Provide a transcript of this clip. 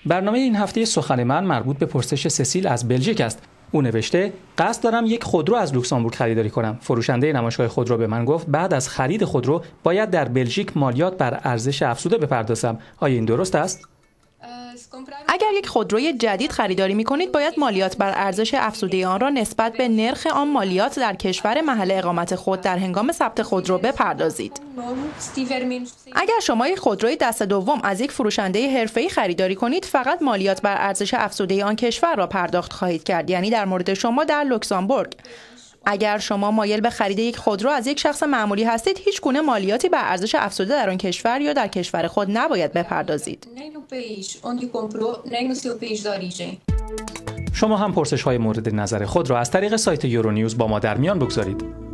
برنامه این هفته سخن من مربوط به پرسش سسیل از بلژیک است. او نوشته قصد دارم یک خودرو از لوکزامبورگ خریداری کنم. فروشنده نمایشگاه خودرو به من گفت بعد از خرید خودرو باید در بلژیک مالیات بر ارزش افزوده بپردازم. آیا این درست است؟ اگر یک خودروی جدید خریداری می‌کنید باید مالیات بر ارزش افزوده آن را نسبت به نرخ آن مالیات در کشور محل اقامت خود در هنگام ثبت خودرو بپردازید. اگر شما یک خودروی دست دوم از یک فروشنده حرفه‌ای خریداری کنید فقط مالیات بر ارزش افزوده آن کشور را پرداخت خواهید کرد، یعنی در مورد شما در لوکزامبورگ. اگر شما مایل به خرید یک خودرو از یک شخص معمولی هستید هیچ گونه مالیاتی بر ارزش افزوده در آن کشور یا در کشور خود نباید بپردازید. شما هم پرسش‌های مورد نظر خود را از طریق سایت یورونیوز با ما در میان بگذارید.